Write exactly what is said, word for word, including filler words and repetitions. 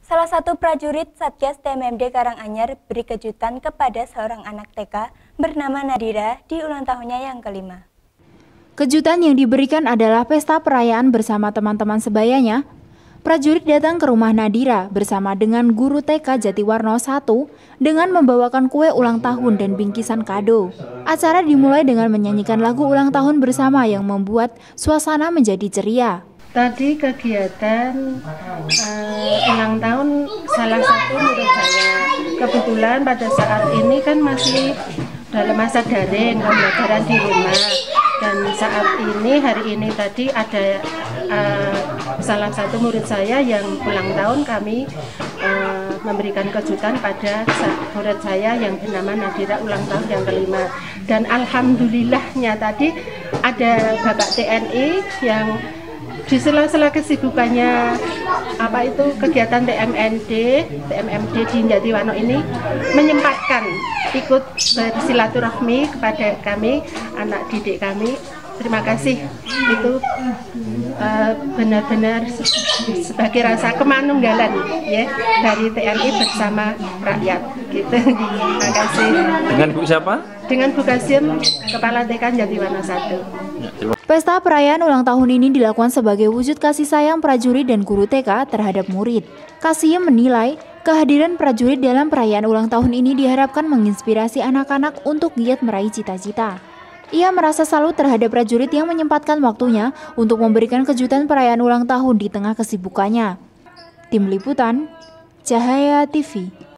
Salah satu prajurit Satgas T M M D Karanganyar beri kejutan kepada seorang anak T K bernama Nadira di ulang tahunnya yang kelima. Kejutan yang diberikan adalah pesta perayaan bersama teman-teman sebayanya. Prajurit datang ke rumah Nadira bersama dengan guru T K Jatiwarno satu dengan membawakan kue ulang tahun dan bingkisan kado. Acara dimulai dengan menyanyikan lagu ulang tahun bersama yang membuat suasana menjadi ceria. Tadi kegiatan uh, ulang tahun salah satu murid saya. Kebetulan pada saat ini kan masih dalam masa daring, pembelajaran di rumah. Dan saat ini, hari ini tadi ada uh, salah satu murid saya yang ulang tahun, kami uh, memberikan kejutan pada murid saya yang bernama Nadira ulang tahun yang kelima. Dan alhamdulillahnya tadi ada Bapak T N I yang di sela-sela kesibukannya apa itu kegiatan T M M D T M M D di Jatiwarno ini menyempatkan ikut bersilaturahmi kepada kami, anak didik kami. Terima kasih, itu benar-benar uh, sebagai rasa kemanunggalan ya dari T N I bersama rakyat gitu. Terima kasih. Dengan Bu siapa? Dengan Bu Kasim, Kepala T K Jatiwarno satu. Pesta perayaan ulang tahun ini dilakukan sebagai wujud kasih sayang prajurit dan guru T K terhadap murid. Kasim menilai kehadiran prajurit dalam perayaan ulang tahun ini diharapkan menginspirasi anak-anak untuk giat meraih cita-cita. Ia merasa salut terhadap prajurit yang menyempatkan waktunya untuk memberikan kejutan perayaan ulang tahun di tengah kesibukannya. Tim Liputan, Cahaya T V.